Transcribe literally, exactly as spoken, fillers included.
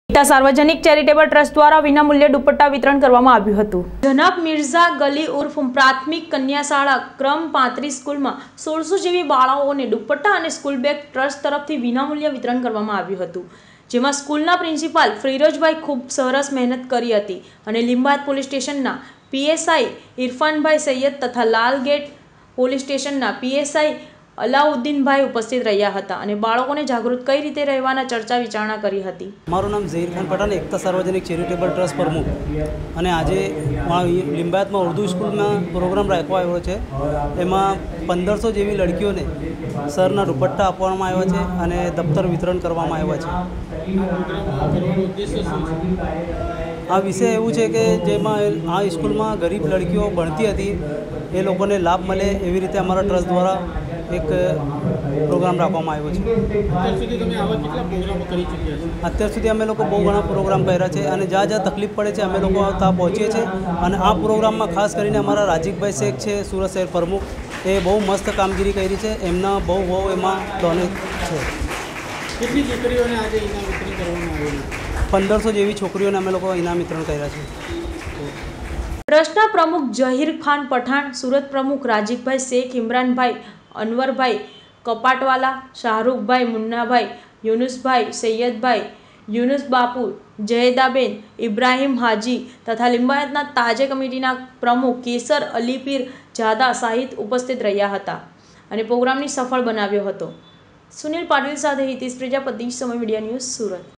सार्वजनिक charitable trust द्वारा विनामूल्य दुपट्टा वितरण करवामां आव्युं हतुं। जनाब मिर्जा गली उर्फ प्राथमिक कन्या शाळा क्रम पैंतीस स्कूल में सोल सौ जेवी बाळाओने दुपट्टा और स्कूल बेग ट्रस्ट तरफथी विनामूल्य वितरण करवामां आव्युं हतुं, जेमां स्कूलना प्रिंसिपाल फिरोजभाई खूब सरस मेहनत करी हती अने लिंबायत पोलीस स्टेशनना पीएसआई इरफानभाई सैयद तथा लालगेट पोलीस स्टेशनना पीएसआई अलाउद्दीनभाई उपस्थित रह्या हता अने बाळकोने जागृत कई रीते रहेवाना चर्चा विचारणा करी हती। मारुं नाम ज़हीर खान पठाण, एकता सार्वजनिक चेरिटेबल ट्रस्ट प्रमुख अने आजे लिंबायत में उर्दू स्कूल में प्रोग्राम राखवामां आव्यो छे। एमां पंदर सौ जेवी लड़कीओने सरना दुपट्टा आपवामां आव्या छे अने दफ्तर वितरण करवामां आव्या छे। आ विषय एवुं छे के जेमां आ स्कूल में गरीब लड़कीओ भणती हती ए लोकोने लाभ मळे एवी रीते अमारा ट्रस्ट द्वारा एक प्रोग्राम राखवामां आव्यो छे। अत्यार सुधी अमे लोको बहु घणा प्रोग्राम कर्या छे अने ज्यां ज्यां तकलीफ पड़े छे अमे लोको त्यां पहोंचीए छीए अने आ प्रोग्राम में खास करीने अमारा राजीवभाई शेख छे सूरत शहर प्रमुख, ए बहु मस्त कामगीरी करी छे, एमना बहु बहु एमां डोनेट छे। કેટલી છોકરીઓને આજે ઇનામ વિતરણ કરવામાં આવેલું? पंदर सौ जेवी छोकरीओने अमे लोको इनाम वितरण कर्या छे। ट्रस्टना प्रमुख जहीर खान पठाण, सूरत प्रमुख राजीवभाई शेख, इमरानभाई, अनवरभाई कपाटवाला, शाहरुखभाई, मुन्नाभाई, यूनुसभाई, सैयदभाई, यूनुस बापू, जहेदाबेन, इब्राहिम हाजी तथा लिंबायतना ताजे कमिटीना प्रमुख केसर अलीपीर जादा सहित उपस्थित रह्या हता अने प्रोग्रामने सफल बनाव्यो हतो। सुनील पाटील साथे हितेश प्रजापति, समय मीडिया न्यूज़, सूरत।